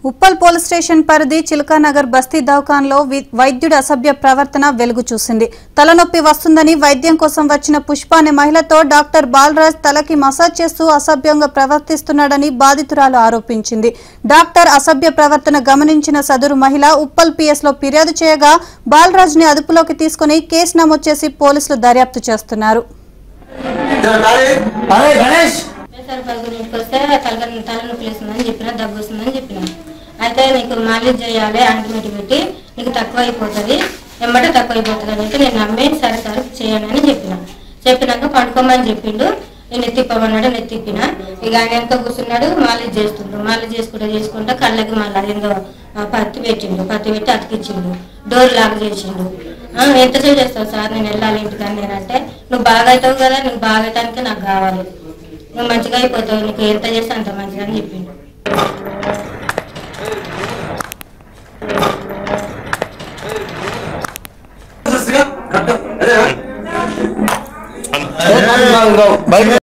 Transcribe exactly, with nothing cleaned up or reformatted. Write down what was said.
Uppal police station పరిధి చిలకానగర్ బస్తీ దవాఖానలో వైద్యుడి అసభ్య ప్రవర్తన వెలుగు చూసింది. తలనొప్పి వస్తుందని వైద్యం కోసం వచ్చిన పుష్ప అనే మహిళతో డాక్టర్ బాలరాజ్ తలకి మసాజ్ చేస్తూ అసభ్యంగా ప్రవర్తిస్తున్నాడని బాధితురాలు ఆరోపించింది. డాక్టర్ అసభ్య ప్రవర్తన గమనించిన సదరు మహిళ ఉప్పల్ పిఎస్ లో ఫిర్యాదు చేయగా బాలరాజ్ ని అదుపులోకి తీసుకుని కేసు నమోదు చేసి పోలీసులు దర్యాప్తు చేస్తున్నారు. తలనొప్పి వేస్తుందని చెప్పిన, దగ్గు వస్తుందని చెప్పిన. అయితే నీకు మాలిష్ చేయాలి, ఆయింట్మెంట్ పెట్టి నీకు తక్కువ అయిపోతుంది, ఎమ్మటే తక్కువ అయిపోతుంది అని చెప్పి నేను నమ్మే సరే సరే చేయండి అని చెప్పిన. చెప్పినాక పండుకోమని చెప్పిండు. నేను ఎత్తిప్పమన్నాడు, నేను ఎత్తిప్పిన. ఇక ఆయన ఎంత కూర్చున్నాడు, మాలిష్ చేస్తుండ్రు. మాలిష్ చేసుకుంటూ చేసుకుంటా కళ్ళకి మళ్ళీ అదేందో పత్తి పెట్టిండు, పత్తి పెట్టి అతికిచ్చిండు, డోర్ లాక్ చేసిండు. ఎంతసేపు చేస్తావు సార్, నేను వెళ్ళాలి ఇంటికని. నేనంటే నువ్వు బాగా అవుతావు కదా, నువ్వు బాగా అవటానికి నాకు కావాలి, నువ్వు మంచిగా అయిపోతావు, నీకు ఎంత చేస్తే అంత మంచిగా అని చెప్పిండు.